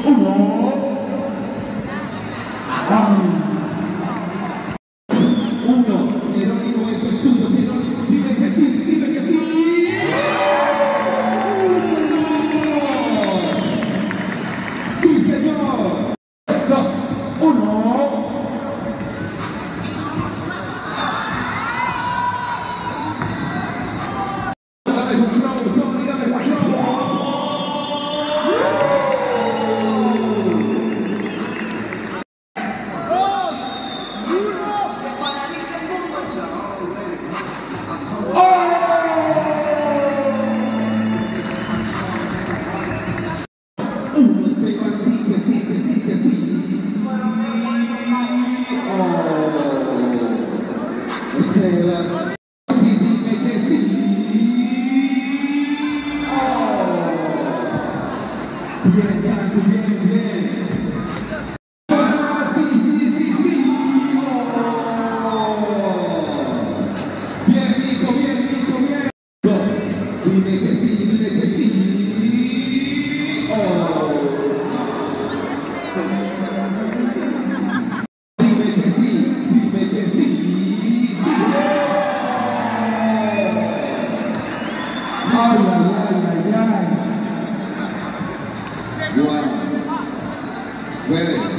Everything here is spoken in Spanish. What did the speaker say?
Jerónimo, eso es tuyo, Jerónimo, dime que sí, dime que sí. Sí, señor. 2, 1. Dame un flow, Sony, dame un flow. Wow. Puede.